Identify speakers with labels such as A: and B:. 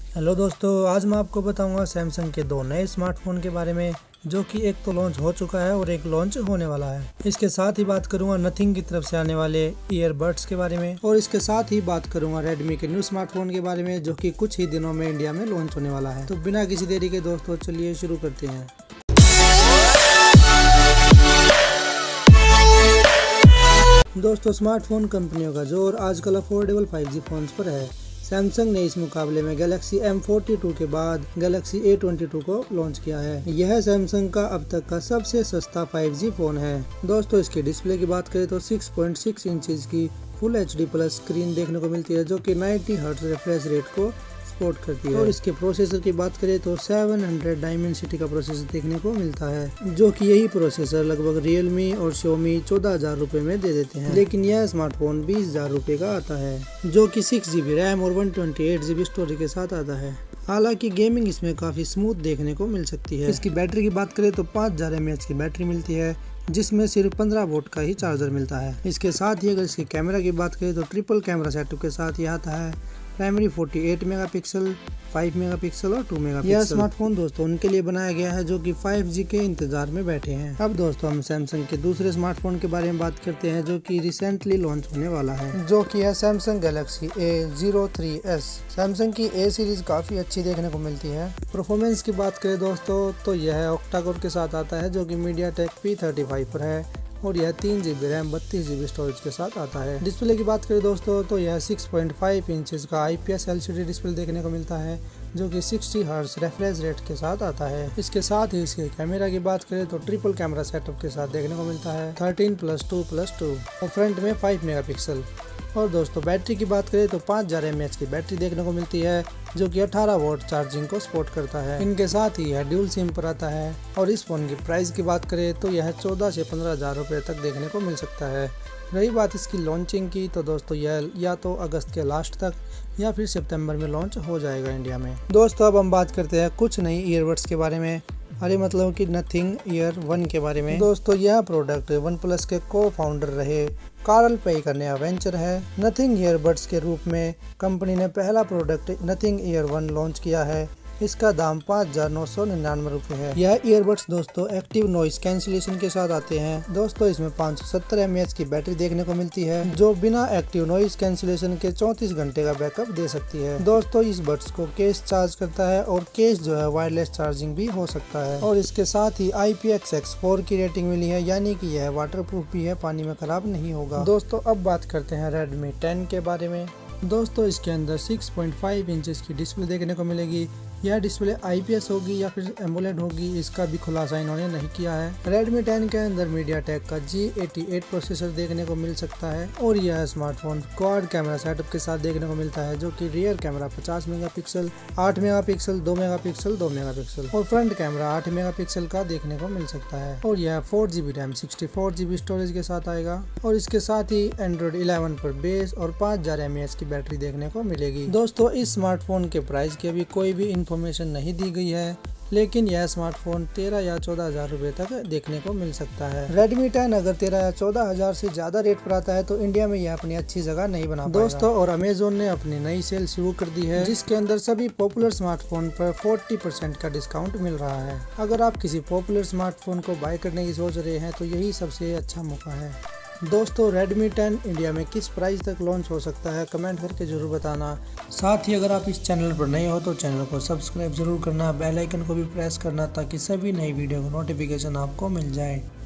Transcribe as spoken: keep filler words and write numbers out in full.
A: Hello दोस्तों, आज मैं आपको बताऊंगा सैमसंग के दो नए स्मार्टफोन के बारे में, जो कि एक तो लॉन्च हो चुका है और एक लॉन्च होने वाला है। इसके साथ ही बात करूंगा नथिंग की तरफ से आने वाले ईयरबड्स के बारे में, और इसके साथ ही बात करूंगा रेडमी के न्यू स्मार्टफोन के बारे में, जो कि कुछ ही दिनों में इंडिया में लॉन्च होने वाला है। तो बिना किसी देरी के दोस्तों चलिए शुरू करते हैं। दोस्तों, स्मार्टफोन कंपनियों का जोर आजकल अफोर्डेबल फाइव जी फोन्स पर है। सैमसंग ने इस मुकाबले में गैलेक्सी एम फोर्टी टू के बाद गैलेक्सी ए ट्वेंटी टू को लॉन्च किया है। यह सैमसंग का अब तक का सबसे सस्ता फाइव जी फोन है। दोस्तों, इसकी डिस्प्ले की बात करें तो सिक्स पॉइंट सिक्स इंचेस की full H D plus screen देखने को मिलती है, जो कि नाइंटी हर्ट्ज रिफ्रेश रेट को सपोर्ट करती है। और इसके प्रोसेसर की बात करें तो सेवन हंड्रेड डायमेंसिटी का प्रोसेसर देखने को मिलता है, जो कि यही प्रोसेसर लगभग रियलमी और Xiaomi चौदह हजार रूपए में दे देते हैं। लेकिन यह स्मार्टफोन बीस हजार रूपए का आता है, जो कि सिक्स जीबी रैम और one twenty eight GB storage के साथ आता है। हालांकि गेमिंग इसमें काफी स्मूथ देखने को मिल सकती है। इसकी बैटरी की बात करें तो पाँच हजार एम एच की बैटरी मिलती है, जिसमें सिर्फ पंद्रह वोल्ट का ही चार्जर मिलता है। इसके साथ ही अगर इसके कैमरा की बात करें तो ट्रिपल कैमरा सेटअप के साथ ये आता है। प्राइमरी अड़तालीस मेगापिक्सल, पाँच मेगापिक्सल और दो मेगापिक्सल। यह स्मार्टफोन दोस्तों उनके लिए बनाया गया है जो कि फाइव जी के इंतजार में बैठे हैं। अब दोस्तों हम सैमसंग के दूसरे स्मार्टफोन के बारे में बात करते हैं, जो कि रिसेंटली लॉन्च होने वाला है, जो कि है Samsung Galaxy A zero three S. Samsung की ए सीरीज काफी अच्छी देखने को मिलती है। परफॉर्मेंस की बात करें दोस्तों तो यह ऑक्टा कोर के साथ आता है, जो कि मीडियाटेक पी थर्टी फाइव पर है, और यह तीन जीबी रैम बत्तीस जीबी स्टोरेज के साथ आता है। डिस्प्ले की बात करें दोस्तों तो यह सिक्स पॉइंट फाइव इंचेस का I P S L C D display देखने को मिलता है, जो कि साठ हर्ट्ज रिफ्रेश रेट के साथ आता है। इसके साथ ही इसके कैमरा की बात करें तो ट्रिपल कैमरा सेटअप के साथ देखने को मिलता है, thirteen plus two plus two, और फ्रंट में फाइव मेगापिक्सल। और दोस्तों बैटरी की बात करें तो पाँच हजार एम एच की बैटरी देखने को मिलती है, जो कि अठारह वोल्ट चार्जिंग को सपोर्ट करता है। इनके साथ ही यह ड्यूल सिम पर आता है। और इस फोन की प्राइस की बात करें तो यह चौदह से पंद्रह हजार रुपए तक देखने को मिल सकता है। रही बात इसकी लॉन्चिंग की तो दोस्तों यह या तो अगस्त के लास्ट तक या फिर सितंबर में लॉन्च हो जाएगा इंडिया में। दोस्तों अब हम बात करते हैं कुछ नई ईयरबड्स के बारे में, अरे मतलब कि नथिंग ईयर वन के बारे में। दोस्तों यह प्रोडक्ट वन प्लस के को फाउंडर रहे कार्ल पे का नया वेंचर है। नथिंग ईयरबड्स के रूप में कंपनी ने पहला product Nothing Ear one launch किया है। इसका दाम पाँच हजार नौ सौ निन्यानवे रुपये है। यह ईयरबड्स दोस्तों एक्टिव नॉइस कैंसिलेशन के साथ आते हैं। दोस्तों इसमें पाँच सौ सत्तर एम ए एच की बैटरी देखने को मिलती है, जो बिना एक्टिव नॉइस कैंसिलेशन के चौंतीस घंटे का बैकअप दे सकती है। दोस्तों इस बड्स को केस चार्ज करता है, और केस जो है वायरलेस चार्जिंग भी हो सकता है। और इसके साथ ही I P X X four की रेटिंग मिली है, यानी कि यह वाटर प्रूफ भी है, पानी में खराब नहीं होगा। दोस्तों अब बात करते हैं रेडमी टेन के बारे में। दोस्तों इसके अंदर सिक्स पॉइंट फाइव इंचेस की डिस्प्ले देखने को मिलेगी। यह डिस्प्ले आई पी एस होगी या फिर एमोलेड होगी, इसका भी खुलासा इन्होंने नहीं किया है। रेडमी टेन के अंदर मीडियाटेक का जी एटी एट प्रोसेसर देखने को मिल सकता है, और यह स्मार्टफोन क्वाड कैमरा सेटअप के साथ देखने को मिलता है, जो कि रियर कैमरा पचास मेगापिक्सल, आठ मेगापिक्सल, दो मेगापिक्सल, दो मेगापिक्सल और फ्रंट कैमरा आठ मेगापिक्सल का देखने को मिल सकता है। और यह four GB RAM sixty four GB storage के साथ आएगा, और इसके साथ ही एंड्रॉइड इलेवन पर बेस और पाँच हजार एम ए एच की बैटरी देखने को मिलेगी। दोस्तों इस स्मार्टफोन के प्राइस की अभी कोई भी इंफॉर्मेशन नहीं दी गई है, लेकिन यह स्मार्टफोन तेरह या चौदह हजार रुपए तक देखने को मिल सकता है। रेडमी टेन अगर तेरह या चौदह हजार से ज्यादा रेट पर आता है तो इंडिया में यह अपनी अच्छी जगह नहीं बना पाएगा। दोस्तों और अमेजोन ने अपनी नई सेल शुरू कर दी है, जिसके अंदर सभी पॉपुलर स्मार्टफोन पर चालीस परसेंट का डिस्काउंट मिल रहा है। अगर आप किसी पॉपुलर स्मार्टफोन को बाय करने की सोच रहे हैं तो यही सबसे अच्छा मौका है। दोस्तों रेडमी टेन इंडिया में किस प्राइस तक लॉन्च हो सकता है, कमेंट करके जरूर बताना। साथ ही अगर आप इस चैनल पर नए हो तो चैनल को सब्सक्राइब जरूर करना, बेल आइकन को भी प्रेस करना, ताकि सभी नई वीडियो का नोटिफिकेशन आपको मिल जाए।